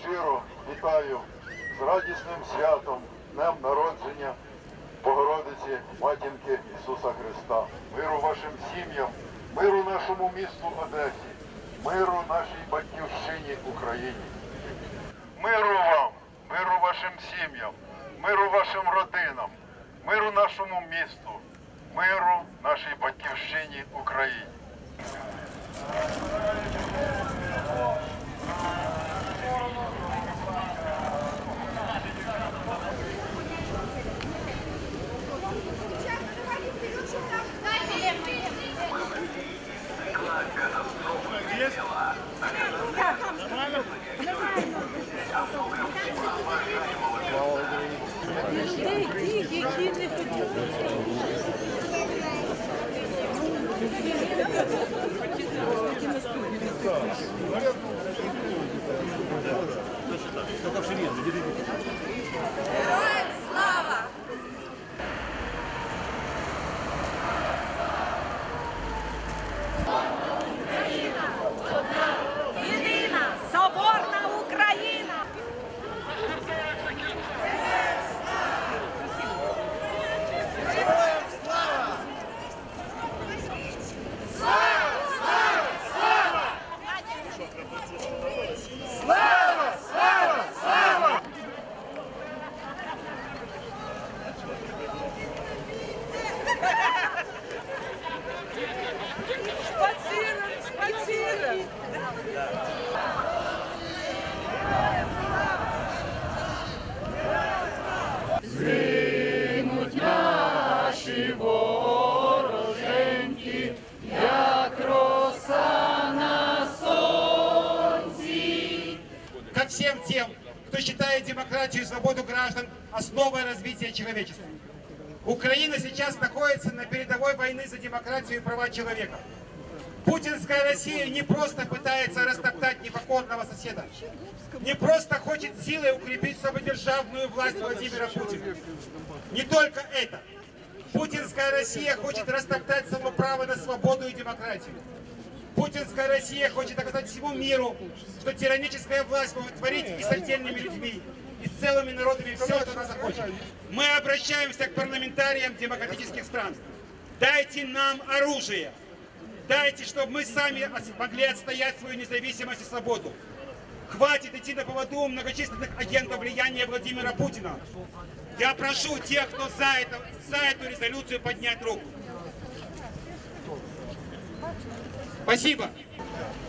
щиро вітаю з радісним святом, днем народження Богородиці, Матінки Ісуса Христа. Миру вашим сім'ям, миру нашому місту Одесі, миру нашій батьківщині Україні. Миру вам, миру вашим сім'ям, миру вашим родинам, миру нашому місту, миру нашій батьківщині Україні. Героям слава! Єдина соборна Україна! Згинуть наші вороженьки, як роса на солнце. Ко всем тем, кто считает демократию и свободу граждан основой развития человечества. Украина сейчас находится на передовой войны за демократию и права человека. Путинская Россия не просто пытается растоптать непокорного соседа, не просто хочет силой укрепить самодержавную власть Владимира Путина. Не только это. Путинская Россия хочет растоптать само право на свободу и демократию. Путинская Россия хочет доказать всему миру, что тираническая власть может творить и с отдельными людьми, и с целыми народами все, что она захочет. Мы обращаемся к парламентариям демократических стран. Дайте нам оружие. Дайте, чтобы мы сами могли отстоять свою независимость и свободу. Хватит идти на поводу у многочисленных агентов влияния Владимира Путина. Я прошу тех, кто за эту резолюцию, поднять руку. Спасибо.